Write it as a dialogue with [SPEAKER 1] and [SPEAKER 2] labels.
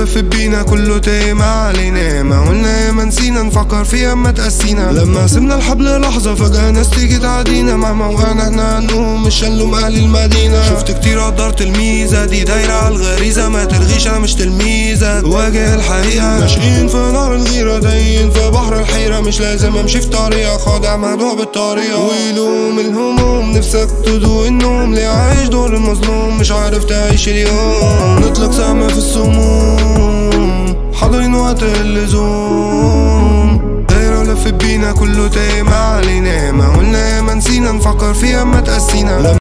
[SPEAKER 1] لفت بينا كله تايه ما علينا، ما قلنا ما نسينا نفكر فيها ما تقسينا. لما سمنا الحبل لحظة فجأة ناس تيجي تعدينا، مع موقعنا احنا هنقوم مش هنلوم اهل المدينة. شفت كتير قدرت الميزة دي دايرة على الغريزة، ما تلغيش انا مش تلميذة واجه الحقيقة. ماشيين في نار الغيرة داين في بحر الحيرة، مش لازم امشي في طريقة خاضع مهدوع بالطريقة. ويلوم الهموم نفسك تدوق النوم، ليه عايش دور المظلوم مش عارف تعيش اليوم. نطلق سهم في السموم حاضرين وقت اللزوم، دايرة لفت بينا كله تايه ما علينا، ما قلنا ما نسينا نفكر فيها ما تقسينا.